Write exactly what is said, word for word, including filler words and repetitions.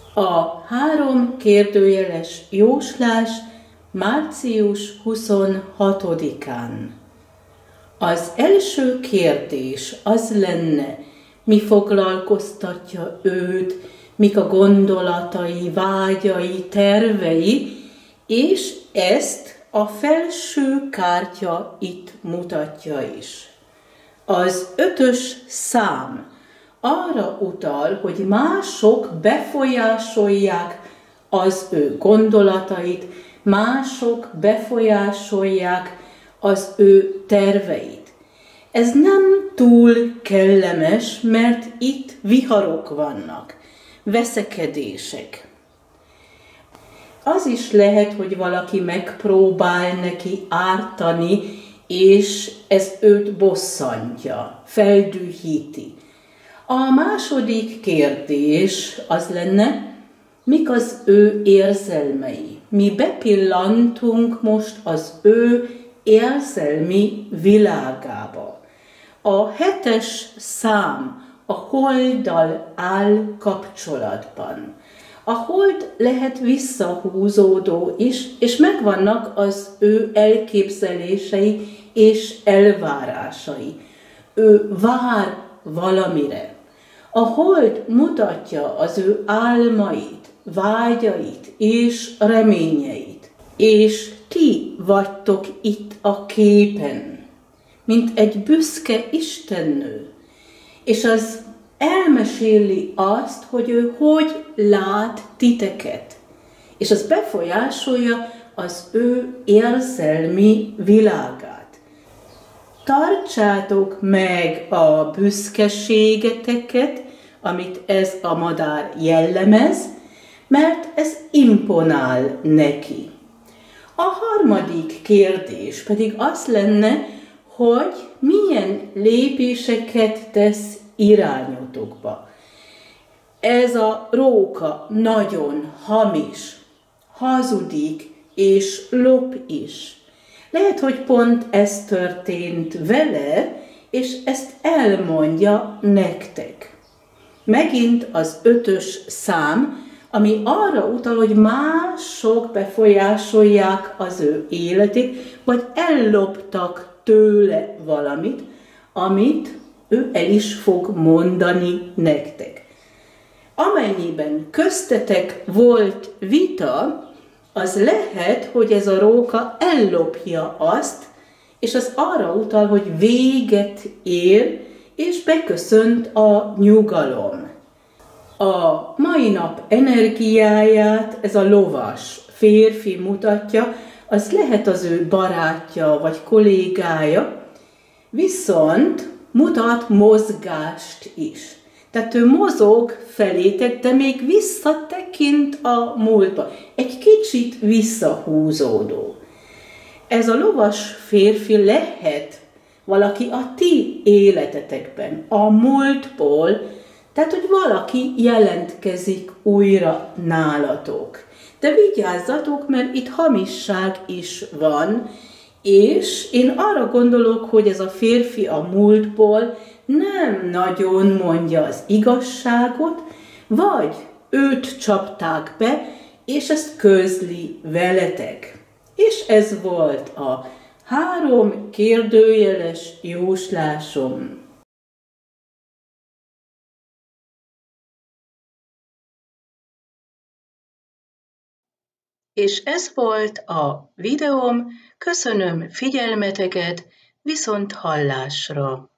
A három kérdőjeles jóslás március huszonhatodikán. Az első kérdés az lenne, mi foglalkoztatja őt, mik a gondolatai, vágyai, tervei, és ezt a felső kártya itt mutatja is. Az ötös szám arra utal, hogy mások befolyásolják az ő gondolatait, mások befolyásolják az ő terveit. Ez nem túl kellemes, mert itt viharok vannak, veszekedések. Az is lehet, hogy valaki megpróbál neki ártani, és ez őt bosszantja, feldühíti. A második kérdés az lenne, mik az ő érzelmei. Mi bepillantunk most az ő érzelmi világába. A hetes szám a holddal áll kapcsolatban. A hold lehet visszahúzódó is, és megvannak az ő elképzelései és elvárásai. Ő vár valamire. A hold mutatja az ő álmait, vágyait és reményeit. És ti vagytok itt a képen, mint egy büszke istennő. És az elmeséli azt, hogy ő hogy lát titeket. És az befolyásolja az ő érzelmi világát. Tartsátok meg a büszkeségeteket, amit ez a madár jellemez, mert ez imponál neki. A harmadik kérdés pedig az lenne, hogy milyen lépéseket tesz irányotokba. Ez a róka nagyon hamis, hazudik és lop is. Lehet, hogy pont ez történt vele, és ezt elmondja nektek. Megint az ötös szám, ami arra utal, hogy mások befolyásolják az ő életét, vagy elloptak tőle valamit, amit ő el is fog mondani nektek. Amennyiben köztetek volt vita, az lehet, hogy ez a róka ellopja azt, és az arra utal, hogy véget ér, és beköszönt a nyugalom. A mai nap energiáját ez a lovas férfi mutatja, az lehet az ő barátja vagy kollégája, viszont mutat mozgást is. Tehát ő mozog felétek, de még visszatekint a múltba. Egy kicsit visszahúzódó. Ez a lovas férfi lehet valaki a ti életetekben, a múltból, tehát, hogy valaki jelentkezik újra nálatok. De vigyázzatok, mert itt hamisság is van, és én arra gondolok, hogy ez a férfi a múltból nem nagyon mondja az igazságot, vagy őt csapták be, és ezt közli veletek. És ez volt a három kérdőjeles jóslásom. És ez volt a videóm, köszönöm figyelmeteket, viszont hallásra!